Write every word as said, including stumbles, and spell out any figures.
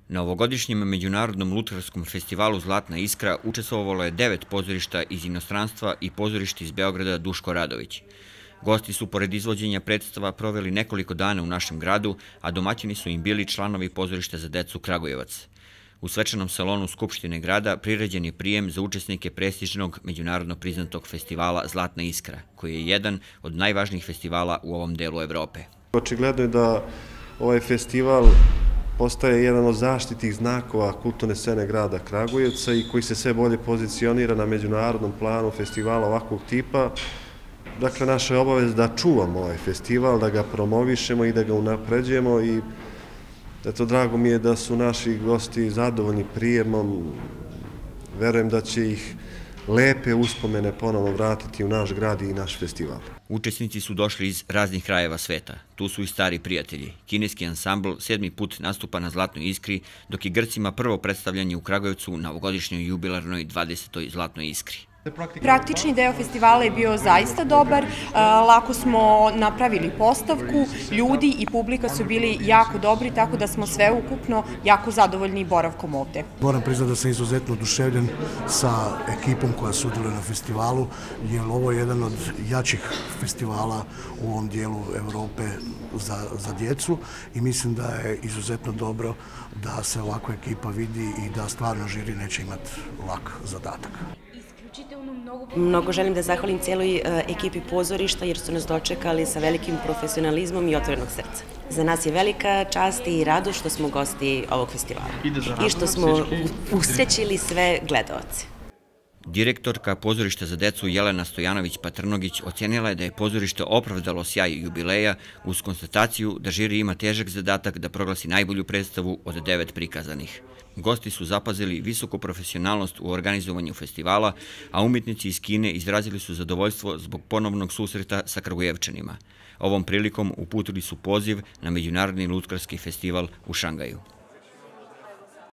Na ovogodišnjem Međunarodnom lutkarskom festivalu Zlatna iskra učestvovalo je devet pozorišta iz inostranstva i pozorište iz Beograda Duško Radović. Gosti su pored izvođenja predstava proveli nekoliko dana u našem gradu, a domaćini su im bili članovi pozorišta za decu Kragujevac. U svečanom salonu Skupštine grada priređen je prijem za učesnike prestižnog međunarodno priznatog festivala Zlatna iskra, koji je jedan od najvažnijih festivala u ovom delu Evrope. Očigledno je da ovaj festival postaje jedan od zaštitnih znakova kulturne scene grada Kragujevca i koji se sve bolje pozicionira na međunarodnom planu festivala ovakvog tipa. Dakle, naša je obaveza da čuvamo ovaj festival, da ga promovišemo i da ga unapređujemo i eto, drago mi je da su naši gosti zadovoljni prijemom. Verujem da će ih lepe uspomene ponovno vratiti u naš grad i naš festival. Učesnici su došli iz raznih krajeva sveta. Tu su i stari prijatelji. Kineski ansambl sedmi put nastupa na Zlatnoj iskri, dok je Grcima prvo predstavljanje u Kragujevcu na ovogodišnjoj jubilarnoj dvadesetoj Zlatnoj iskri. Praktični deo festivala je bio zaista dobar, lako smo napravili postavku, ljudi i publika su bili jako dobri, tako da smo sve ukupno jako zadovoljni boravkom ovde. Moram priznati da sam izuzetno oduševljen sa ekipom koja sudjeluje na festivalu, jer ovo je jedan od jačih festivala u ovom dijelu Evrope za, za djecu i mislim da je izuzetno dobro da se ovakva ekipa vidi i da stvarno žiri neće imati lak zadatak. Mnogo želim da zahvalim cijeloj ekipi pozorišta jer su nas dočekali sa velikim profesionalizmom i otvorenog srca. Za nas je velika čast i radost što smo gosti ovog festivala i što smo usrećili sve gledaoce. Direktorka pozorišta za decu Jelena Stojanović-Patrnogić ocjenila je da je pozorište opravdalo sjaj jubileja uz konstataciju da žiri ima težak zadatak da proglasi najbolju predstavu od devet prikazanih. Gosti su zapazili visoku profesionalnost u organizovanju festivala, a umjetnici iz Kine izrazili su zadovoljstvo zbog ponovnog susreta sa Kragujevčanima. Ovom prilikom uputili su poziv na Međunarodni lutkarski festival u Šangaju.